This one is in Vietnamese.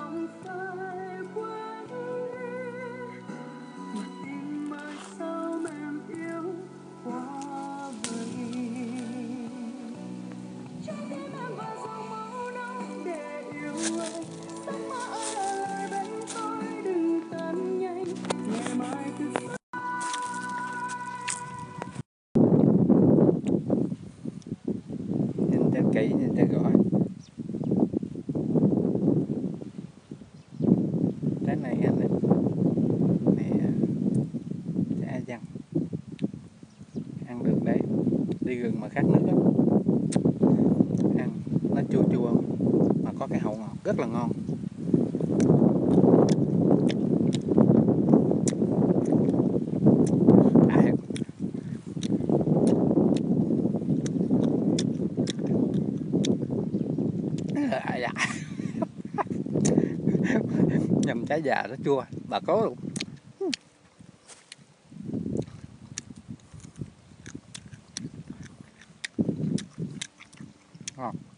Nhìn cho kỹ, nhìn cho rõ. Trái này anh này chả dằn, ăn được đấy, đi rừng mà khát nước lắm. Ăn nó chua chua mà có cái hậu ngọt rất là ngon. Dạ. Nhầm trái già nó chua, bà có luôn. Ngon.